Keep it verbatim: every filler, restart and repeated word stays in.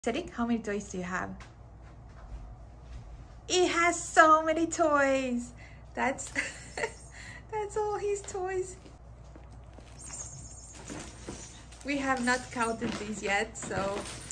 Cedric, how many toys do you have? He has so many toys. That's that's all his toys. We have not counted these yet, so